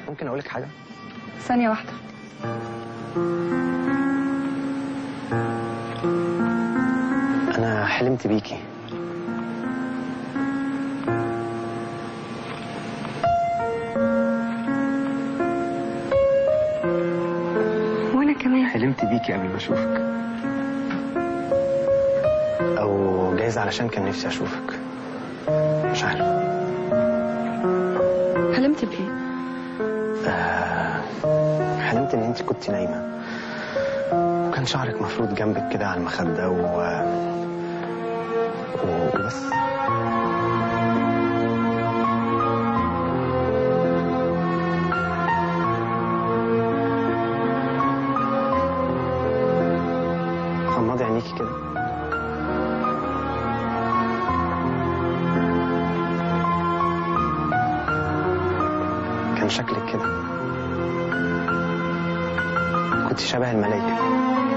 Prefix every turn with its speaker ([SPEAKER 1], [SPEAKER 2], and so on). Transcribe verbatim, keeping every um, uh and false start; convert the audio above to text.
[SPEAKER 1] ممكن اقولك حاجه؟
[SPEAKER 2] ثانيه واحده.
[SPEAKER 1] انا حلمت بيكي.
[SPEAKER 2] وانا كمان
[SPEAKER 1] حلمت بيكي قبل ما اشوفك، او جايز علشان كان نفسي اشوفك، مش عارف.
[SPEAKER 2] حلمت بايه؟
[SPEAKER 1] آه حلمت ان انت كنت نايمه وكان شعرك مفروض جنبك كده على المخده و... وبس. غمضي عينيكي كده. كان شكلك كده، كنت شبه الملايكة.